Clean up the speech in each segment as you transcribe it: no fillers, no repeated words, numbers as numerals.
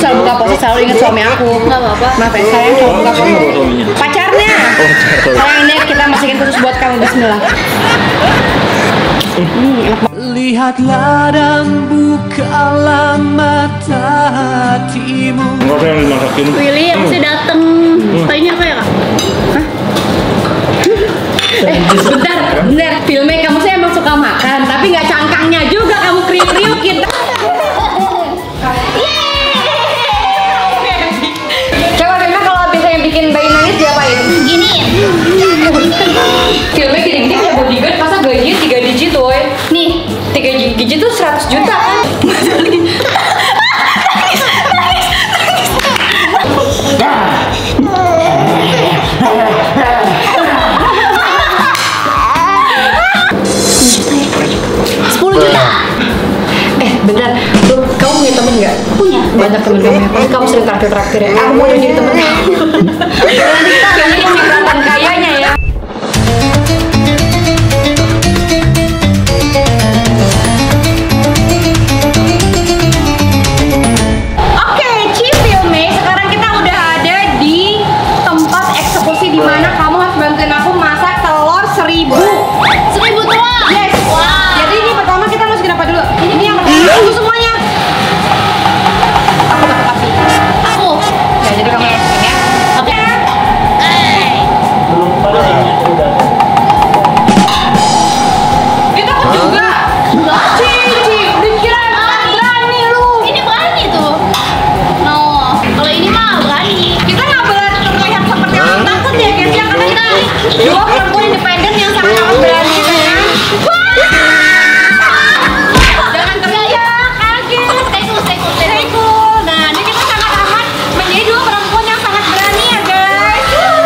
selalu buka puasa selalu ingat suami aku. Nggak apa-apa. Maaf ya, sayang selalu buka puasa. Pacarnya. Sayang ini kita masukin khusus buat kamu. Bismillah. Lihatlah dan bukalah mata hatimu. Enggak ada yang dimasakin. Willy yang mesti dateng. Ini apa ya kak? Bentar, filmnya kamu saya emang suka makan, tapi nggak cangkangnya juga kamu kriuk-kriukin. Coba memang kalau biasanya bikin bayi nangis diapain? Gini. Filmnya gini-gini punya bodyguard, masa gajinya 3 digit woy. Nih. 3 digit tuh 100 juta kan? Beneran, lu kamu punya temen nggak? Punya. Banyak temen kamu ya? Pasti kamu sering traktir ya? Aku mau jadi temennya. Nanti kita kayaknya yang kelihatan kayanya ya. Oke, Cifilme, sekarang kita udah ada di tempat eksekusi di mana kamu harus bantuin aku masak telur 1000. 1000 doang. Yes. Wow. Jadi ini pertama kita masukin apa dulu? Ini yang pertama itu semuanya. Aku dapat api. Aku. Ya, jadi kamu yang masukin ya. Oke. Itu aku juga. Enggak. Cici, dikira berani lu. Ini berani tuh. No. Kalau ini mah berani. Kita nggak boleh terlihat seperti orang takut ya guys ya, karena kita dua perempuan independen yang sangat berani kan. Jangan teriak, kaget. Stay cool. Stay cool. Nah, ini kita sangat amat menjadi dua perempuan yang sangat berani ya guys.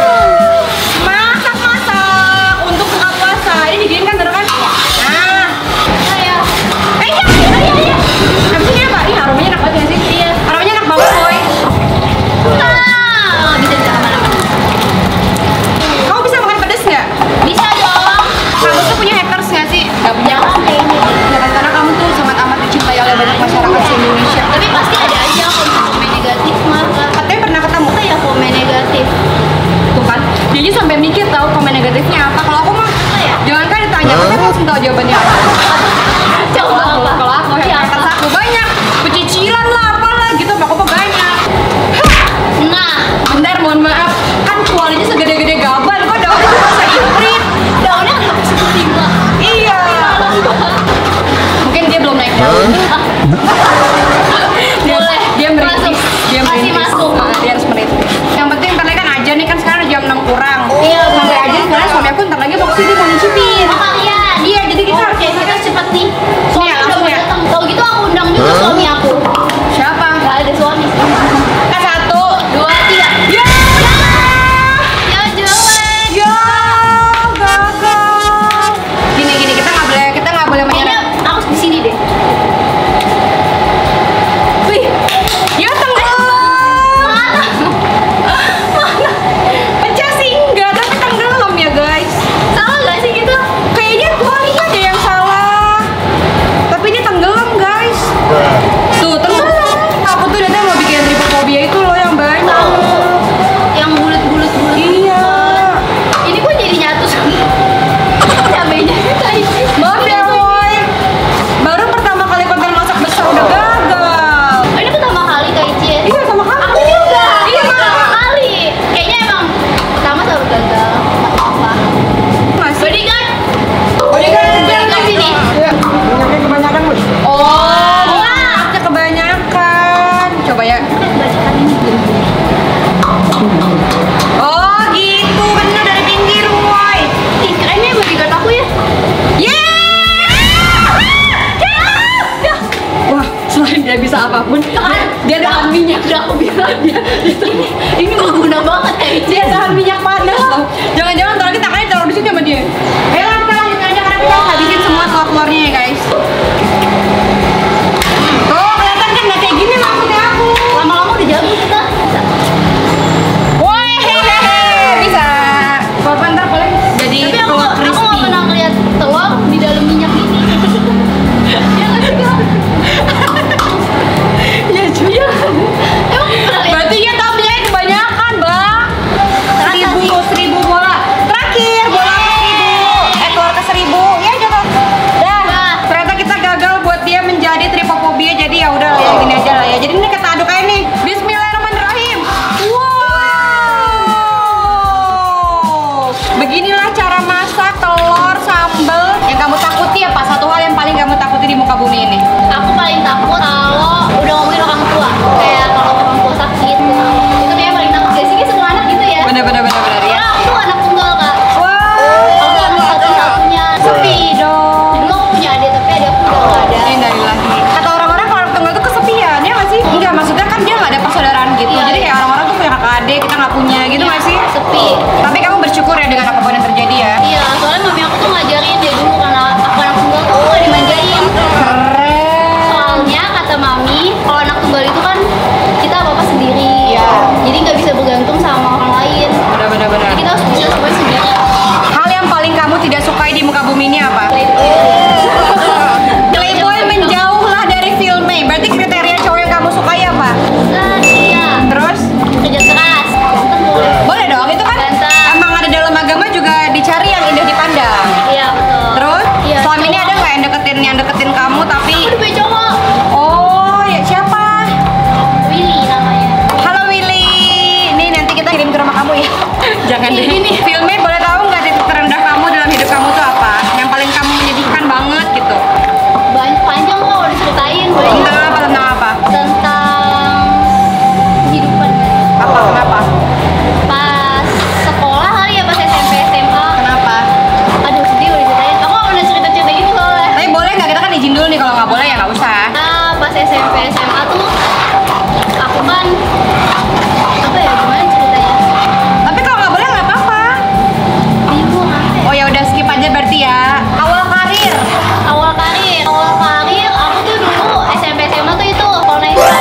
Masak untuk buka puasa. Ini diginiin kan, bener kan? Nah, Saya. iya. Habis ini apa? Ini aromanya enak banget ya sih? Iya. Aromanya enak banget boy. Bisa aman-aman. Kamu bisa makan pedas nggak? Bisa dong. Kamu tuh punya haters nggak sih? Nggak punya. Jangan kayak ini. Ya kan, karena kamu tuh sangat amat dicintai oleh banyak masyarakat di Indonesia. Tapi pasti ada aja komen negatif mah Kak. Katanya pernah ketemu Apa ya komen negatif? tuh kan? Jadi sampai mikir tahu komen negatifnya apa. Kalau aku mah Apa ya? jangan kan ditanya, tapi langsung tahu jawabannya apa. Coba apa? Kalau aku Iya, haters apa? aku banyak, pecicilan lah apalah gitu, aku mah banyak. Nah, Bentar, mohon maaf, kan kualinya segede-gede gaban, kok daunnya bisa imprit? daunnya kenapa seperti Mbak? Iya. Mungkin dia belum naik daun. Boleh. Dia merintis. Masuk. Dia Masih merintis. masuk. Nah, dia harus merintis. Yang penting ntar lagi kan aja nih, kan sekarang jam 6 kurang. Iya, Sampai bener. aja sekarang suami aku ntar lagi mau kesini mau nyicipin. Oh, kalian. Iya, jadi kita Oke, kita cepat nih. Suami Iya, udah langsung mau ya. datang. Kalau gitu aku undang juga suami aku. siapa? Gak ada suami. Kan 1, 2, 3. ya, Ya jelek. ya, gagal. Gini kita nggak boleh Kayaknya menyerah. aku harus di sini deh. Wih, ya tenggelam. Mana? Pecah sih enggak, tapi tenggelam ya guys. Salah gak sih gitu? Kayaknya kualinya ada yang salah. Tapi dia tenggelam guys. Tuh tenggelam. Aku tuh datang mau bikin tripofobia itu loh yang banyak. Tahu. Yang bulat-bulat. Iya. Ini kok jadi nyatu sama cabenya kayak Maaf ya boy. Baru pertama kali konten masak besar udah gagal. Oh, ini pertama kali Kak Ici ya? Iya sama kamu. Aku juga. Iya pertama sama. kali. Kayaknya emang pertama selalu gagal. Nggak apa-apa. Masih. Bodyguard. Bodyguard sini. Iya. Minyaknya kebanyakan loh. Oh, minyaknya kebanyakan. Coba ya. Oh gitu, bener dari pinggir boy. Ih, keren ya bodyguard aku ya. Wah, selain dia bisa apapun, dia tahan minyak. Udah aku bilang dia. Ini berguna banget Kak Ici. Dia tahan minyak panas loh. Jangan-jangan ntar lagi tangannya taruh di situ sama dia. Ayo kita lanjut aja karena kita habisin semua telur-telurnya ya guys. Tuh kelihatan kan nggak kayak gini maksudnya aku. Lama-lama udah jago kita. Woi, bisa. Bapak ntar boleh jadi Tapi aku telur nggak crispy. pernah ngeliat telur di dalam minyak ini. Ya nggak sih Kak? Iya juga. deh, kita nggak punya gitu nggak sih? Sepi. Tapi kamu bersyukur ya dengan apapun yang terjadi ya. Iya, soalnya mami aku tuh ngajarin dia dulu karena aku anak tunggal tuh nggak dimanjain. Keren. Soalnya kata mami, kalau anak tunggal itu kan kita apa-apa sendiri. Iya. Jadi nggak bisa bergantung sama orang lain. Benar. Jadi kita harus bisa semuanya sendiri. Hal yang paling kamu tidak sukai di muka bumi ini apa? Playboy menjauhlah dari filmnya. Berarti kriteria cowok yang kamu sukai apa? Nah, iya. Terus? Kerja keras. Ganteng boleh. Boleh dong, itu kan Ganteng. emang ada dalam agama juga dicari yang indah dipandang. Iya betul. Terus? Iya, Selama ini cowok. ada nggak yang deketin kamu tapi Aku udah punya cowok. oh ya siapa? Willy namanya. Halo Willy. Nih nanti kita kirim ke rumah kamu ya. Jangan deh. Ini. Filmnya boleh tahu nggak titik terendah kamu dalam hidup kamu tuh apa? Yang paling kamu menyedihkan banget gitu. Banyak panjang kok udah ceritain. Tentang apa? Tentang kehidupan. Apa? Kenapa? Pas sekolah kali ya, pas SMP SMA. Kenapa? Aduh sedih udah ceritain. Aku gak pernah cerita-cerita gitu soalnya. Tapi boleh nggak, kita kan izin dulu nih, kalau nggak boleh ya nggak usah. Nah, pas SMP SMA tuh aku kan apa ya, gimana ceritanya? Tapi kalau nggak boleh nggak apa-apa. Bingung apa ya? Oh ya udah skip aja berarti ya. Awal karir. Awal karir aku tuh dulu SMP SMA tuh itu online.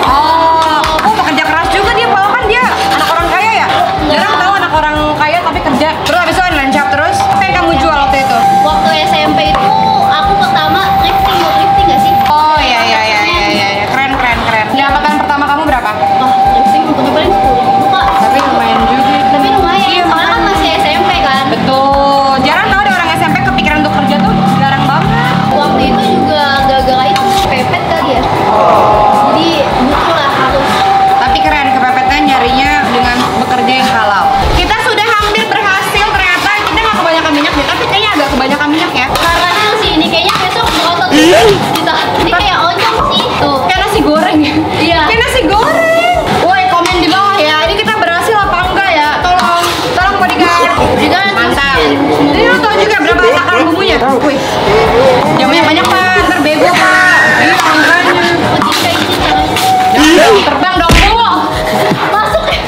Oh pekerja keras juga dia, kalau kan dia anak orang kaya ya. Jarang tahu anak orang kaya tapi kerja. Terus habis itu online shop terus. Apa yang kamu jual waktu itu? Waktu SMP itu aku pertama thrifting gak sih? Oh iya. Keren. Pendapatan pertama kamu berapa? Wah, thrifting untungnya paling 10.000 kak. Tapi lumayan juga. Tapi lumayan, Iya, soalnya kan masih SMP kan. Betul. Jarang tau ada orang SMP kepikiran untuk kerja tuh, jarang banget. Waktu itu juga gara-gara itu pepet kali ya. Jadi butuh lah harus. Tapi keren, kepepetnya nyarinya dengan bekerja yang halal. Kita sudah hampir berhasil ternyata. Kita nggak kebanyakan minyak deh, tapi kayaknya agak kebanyakan minyak ya. Karena sih ini kayaknya besok berotot kita. Ini kayak onyong sih tuh. Kayak nasi goreng ya. Iya. Kayak nasi goreng. Woi, komen di bawah ya. Ini kita berhasil apa enggak ya? Tolong bodyguard. Juga Mantap. Ini lo tau juga berapa takaran bumbunya? Wih, jamnya banyak pak. Ntar bego pak. Iya makanya. kayak gitu caranya. Jangan dong, terbang dong bu. Masuk ya.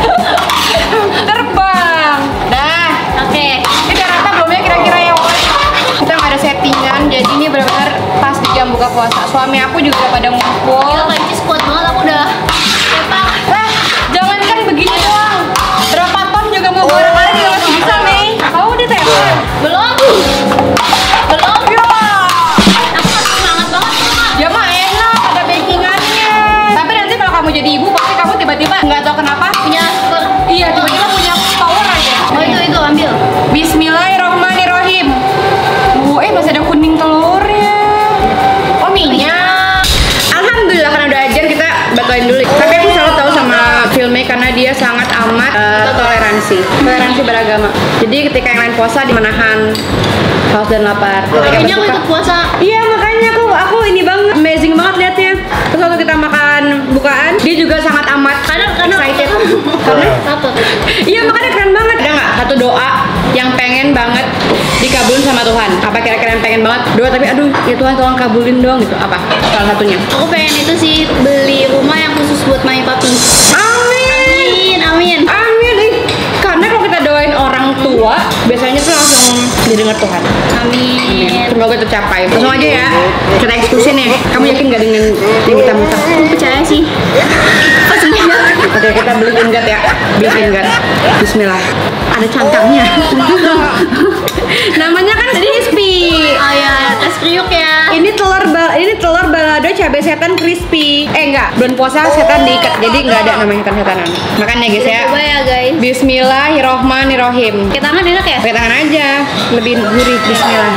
Terbang. Dah. Oke. Ini udah rata belum ya kira-kira ya? Kita nggak ada settingan, jadi ini benar-benar pas di jam buka puasa. Suami aku juga pada ngumpul. Gila kayak cheese kuat banget, aku udah tepak. Jangankan begini doang. Berapa ton juga mau gue kali juga masih bisa nih. Kamu udah tepak? Belum. Ya. Aku masih semangat banget tuh kak. Ya mah enak, ada bakingannya. Tapi nanti kalau kamu jadi ibu, pasti kamu tiba-tiba nggak tahu kenapa. Punya super. Iya, tiba-tiba punya power aja. Oh itu ambil. Bismillahirrahmanirrahim. Masih ada kuning telurnya. Oh minyak. Alhamdulillah karena udah ajar kita batalin dulu. Tapi aku selalu tahu sama filmnya karena dia sangat amat toleransi beragama. Jadi ketika yang lain puasa di menahan haus dan lapar. Kayaknya aku ikut puasa. Iya makanya aku ini banget amazing banget liatnya. Terus waktu kita makan bukaan dia juga sangat amat Karena excited. apa? Iya makanya keren banget. Ada nggak satu doa yang pengen banget dikabulin sama Tuhan? Apa kira-kira yang pengen banget doa tapi aduh ya Tuhan tolong kabulin dong gitu? Apa salah satunya? Aku pengen itu sih, beli rumah yang khusus buat mami papi. Amin. Karena kalau kita doain orang tua biasanya tuh langsung didengar Tuhan. Amin. Semoga tercapai. Langsung aja ya kita eksekusi nih. Kamu yakin nggak dengan yang kita minta? Aku percaya sih. Oke kita beli ingat ya. Beli ingat. Bismillah. Ada cangkangnya. Namanya kan crispy. Oh ya, tes kriuk ya. Ini telur balado cabai setan crispy. Enggak, bulan puasa setan diikat. Jadi nggak ada namanya setan-setanan. Makan ya guys ya. Coba ya guys. Bismillahirrohmanirrohim. Pakai tangan enak ya? Pakai tangan aja, lebih gurih. Bismillah.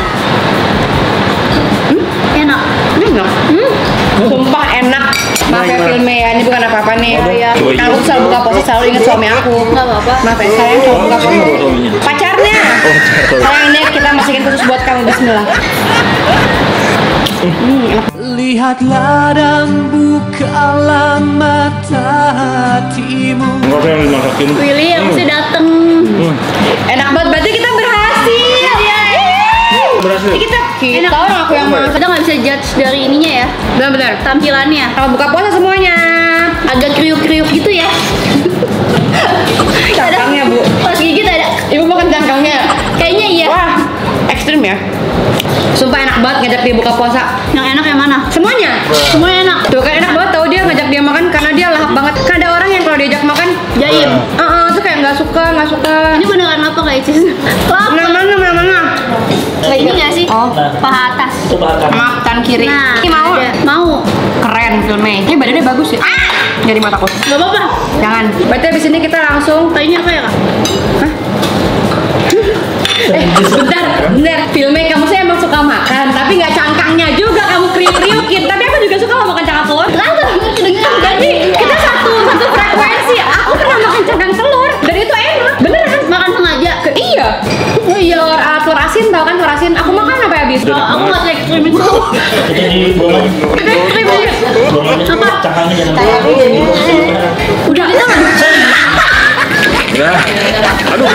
Enak. Enak. Sumpah enak. Maaf ya filmnya ya, ini bukan apa-apa nih. Iya. Kalau aku selalu buka puasa selalu ingat suami aku. Nggak apa-apa. Maaf ya, sayang selalu buka puasa. Pacarnya. Sayang ini kita masukin khusus buat kamu. Bismillah. Enak. Lihatlah dan bukalah mata hatimu. Enggak ada yang dimasakin. Willy yang bisa dateng. Enak banget, berarti kita berhasil. Berhasil. Kita orang aku yang mau. Kita nggak bisa judge dari ininya ya, Benar-benar. tampilannya. Kalau buka puasa semuanya. Agak kriuk-kriuk gitu ya. ngajak dia buka puasa. Yang enak yang mana? Semuanya. Semuanya enak. Tuh kan enak banget tau dia ngajak dia makan karena dia lahap banget. Kan ada orang yang kalau diajak makan Jaim. tuh kayak nggak suka. Ini beneran apa Kak Icis? Mana? Ini nggak sih? Oh. Paha atas. Itu bahkan. Maaf, tan kiri. Nah, Ini mau? ada. Mau. Keren filmnya. Ini badannya bagus ya. Jadi mataku. Gak apa-apa. Jangan. Berarti abis ini kita langsung. Kayaknya apa ya Kak? Bentar. Filmnya kamu sih emang suka makan, tapi nggak cangkangnya juga kamu kriuk-kriukin. Tapi aku juga suka loh makan cangkang telur. Jadi kita satu frekuensi. Aku pernah makan cangkang telur dan itu enak. Beneran. Makan sengaja. Iya. Oh iya. Telur asin tau kan telur asin. Aku makan sampai habis. Kalau aku nggak kayak ekstrim itu. Itu di bawah. Apa? Cangkangnya jangan. Udah kita nggak? Ya. Aduh.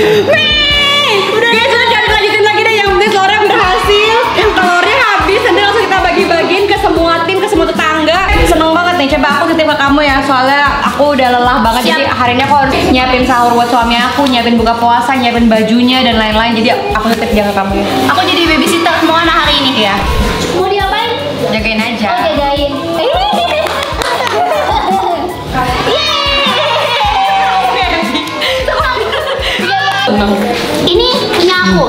Guys, udah jangan lanjutin lagi deh. Yang penting telurnya berhasil. Telurnya habis. Nanti langsung kita bagi-bagiin ke semua tim, ke semua tetangga. Seneng banget nih. Coba aku titip ke kamu ya. Soalnya aku udah lelah banget. Jadi hari ini aku harus nyiapin sahur buat suami aku, nyiapin buka puasa, nyiapin bajunya dan lain-lain. Jadi aku titip jaga kamu ya. Aku jadi babysitter semua anak hari ini. Iya. Mau diapain? Jagain aja. Oh jagain. Ini punya aku.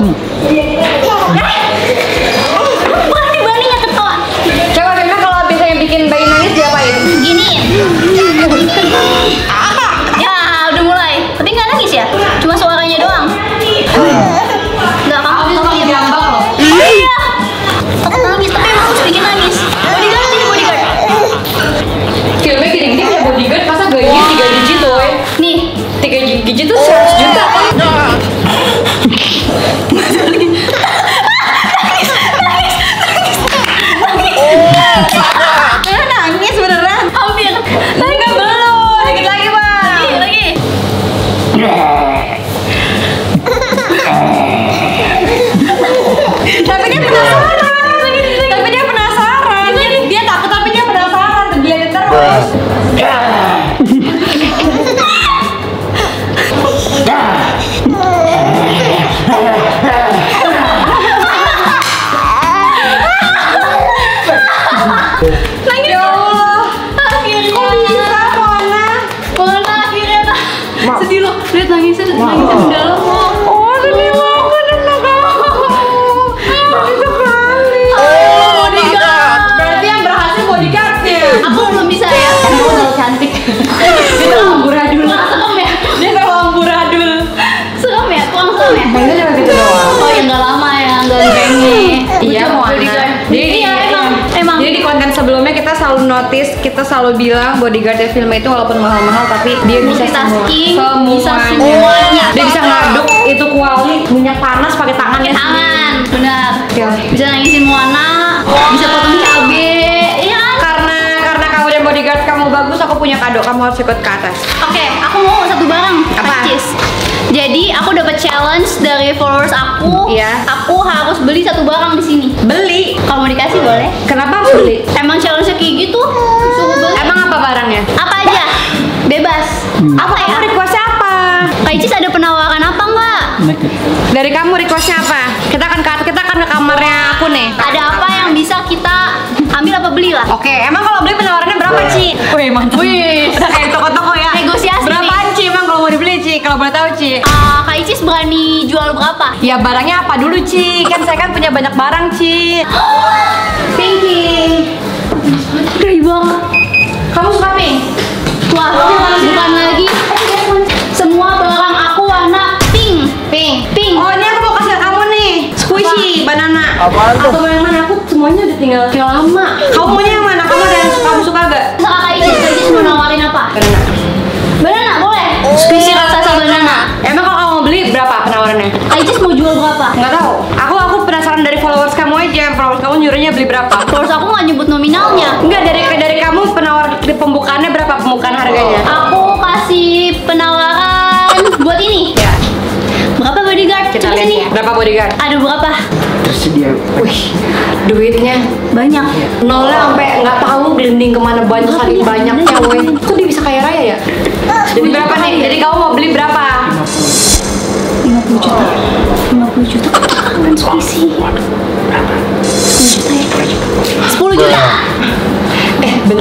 Berani-beraninya ketawa. Coba Bima kalau bisa yang bikin bayi nangis diapain? Gini. Apa? Ya udah mulai. Tapi nggak nangis ya? Cuma suaranya doang. Nggak kamu Kamu gampang loh. Iya. Aku nangis tapi emang harus bikin nangis. Bodyguard ini bodyguard. Filmnya gini, dia punya bodyguard masa gajinya 3 digit tuh. Nih. 3 digit tuh 100 juta. Nangis beneran? Hampir. Enggak belum, dikit lagi bang. Lagi. Tapi dia penasaran. Dia takut tapi dia penasaran. Terbiarin terus. Nangis. Ya Allah. Akhirnya. Kok bisa Mona? Mana akhirnya tak. Sedih loh. Lihat nangisnya mendalam loh. Oh sedih banget anak aku. Sedih sekali. Bodyguard. Berarti yang berhasil bodyguardnya. Aku belum bisa ya. Kamu terlalu cantik. Dia terlalu amburadul. Serem ya. Dia terlalu amburadul. Serem ya. Kurang serem ya. Mainnya cuma gitu doang. Oh yang nggak lama ya. Nggak gengnya. Iya, Moana. Bodyguard. Jadi Iya emang. Jadi di konten sebelumnya kita selalu notice, kita selalu bilang bodyguardnya film itu walaupun mahal-mahal tapi dia bisa Multitasking, semuanya. bisa semuanya. Dia bisa ngaduk itu kuali minyak panas pakai tangannya. Pakai tangan. Benar. Ya. Bisa nangisin Moana. Bisa potong cabe. Iya kan? Karena kamu dan bodyguard kamu bagus, aku punya kado. Kamu harus ikut ke atas. Oke, aku mau satu barang. Apa? Pacis. Jadi aku dapat challenge dari followers aku. Iya. Aku harus beli satu barang di sini. Beli. Kalau mau dikasih boleh. Kenapa harus beli? Emang challenge-nya kayak gitu. Suruh beli. Emang apa barangnya? Apa aja? Bebas. Apa? Kamu requestnya apa? Kak Icis ada penawaran apa nggak? Dari kamu requestnya apa? Kita akan ke kamarnya aku nih. Ada apa yang bisa kita ambil apa beli lah? Oke, emang kalau beli penawarannya berapa, Ci? Wih, mantap. Wih, udah kayak toko-toko ya. Negosiasi Berapaan, Ci? Emang kalau mau dibeli, Ci? Kalau boleh tahu, Ci? Kak Icis berani jual berapa? Ya barangnya apa dulu, Ci? Kan saya kan punya banyak barang, Ci. Pinky. Gede banget. Kamu suka pink? Wah, bukan lagi. Semua barang aku warna pink. Pink. Pink. Oh, ini aku mau kasih ke kamu nih. Squishy, banana. Apaan tuh? Atau mau yang mana? Aku semuanya udah tinggal lama. Kamu maunya yang mana? Kamu ada yang kamu suka gak? Terserah Kak Icis mau nawarin apa? Banana. Banana boleh. Squishy raksasa banana. Emang kalau kamu mau beli berapa penawarannya? Kak Icis mau jual berapa? Nggak tahu. Aku penasaran dari followers kamu aja. Followers kamu nyuruhnya beli berapa? Terus aku nggak nyebut nominalnya. Enggak, dari kamu penawar di pembukaannya berapa pembukaan harganya? Aku kasih penawaran buat ini. Ya, Berapa bodyguard? kita Coba lihat sini. ya. Berapa bodyguard? Ada berapa? Tersedia. Wih, duitnya Banyak. nolnya sampai nggak tahu gelending kemana banyak saking banyaknya, weh. Kok dia bisa kaya raya ya? Jadi berapa nih? Jadi kamu mau beli berapa? 50 juta. 50 juta. Kan squishy.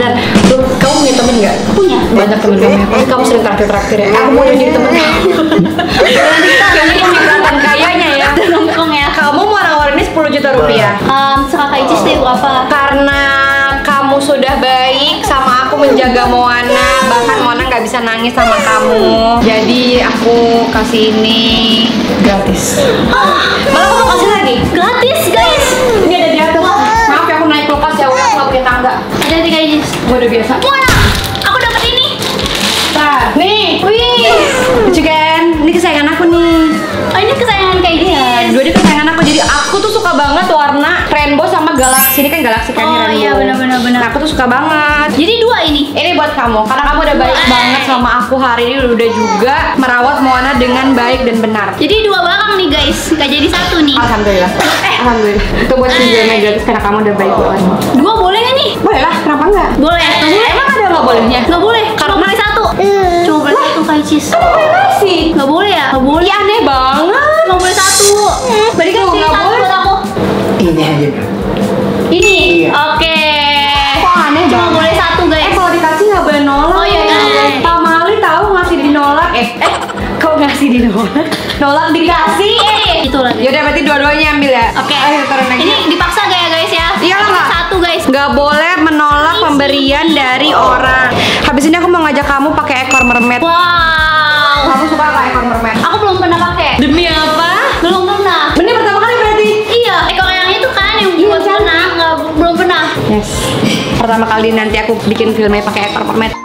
beneran. Lu, kamu punya temen nggak? Punya. Banyak temen kamu. Pasti kamu sering traktir ya. Aku mau jadi temen kamu. Kayaknya kamu kelihatan kayanya ya. Nongkrong ya. Kamu mau nawarin ini 10 juta rupiah. Kakak Icis deh apa? Karena kamu sudah baik sama aku menjaga Moana, bahkan Moana nggak bisa nangis sama kamu. Jadi aku kasih ini gratis. Malah aku mau kasih lagi. Gratis guys. Ini ada di atas. Maaf ya aku naik kulkas ya, aku nggak punya tangga. Jadi Kak Icis. Gue udah biasa. Moana, aku dapat ini. Nah, nih, wih, lucu kan? Ini kesayangan aku nih. Oh ini kesayangan Kak Icis. Iya, dua ini kesayangan aku. Jadi aku tuh suka banget warna rainbow sama galaksi. Ini kan galaksi kan Oh rainbow. iya benar. Nah, aku tuh suka banget. Jadi 2 ini. Ini buat kamu, karena kamu udah baik banget sama aku hari ini, udah juga merawat Moana dengan baik dan benar. Jadi 2 barang nih guys, nggak jadi 1 nih. Alhamdulillah. Alhamdulillah. Itu buat videonya gratis karena kamu udah baik banget. 2 boleh nggak nih? Boleh lah, kenapa enggak? Boleh. Nggak boleh. Emang ada nggak bolehnya? Nggak boleh. Cuma boleh 1. Cuma boleh 1 Kak Icis. Sih. Nggak boleh ya? Nggak boleh. Ya aneh banget. Cuma boleh 1. Berarti kan Tuh, jadi nggak 1 boleh. buat aku. Ini aja. Ini. Iya. Oke. Kok aneh Cuma banget? boleh 1 guys. Kalau dikasih nggak boleh nolak. Oh, iya, iya. Pak Mali tahu ngasih dinolak. Kok ngasih dinolak? Nolak dikasih. Itu lagi. Yaudah berarti dua-duanya ambil ya. Oke. Ayo turun lagi. Ini dipaksa gak ya guys ya? Iya lah. 1 guys. Nggak boleh menolak pemberian dari orang. Habis ini aku mau ngajak kamu pakai ekor mermaid. Wow. Kamu suka nggak ekor mermaid? Aku belum pernah pakai. Demi apa? Belum pernah. Ini pertama kali berarti. Iya, ekor yang itu kan yang Iya, buat kan? pernah, belum pernah. Yes. Pertama kali nanti aku bikin filmnya pakai ekor mermaid.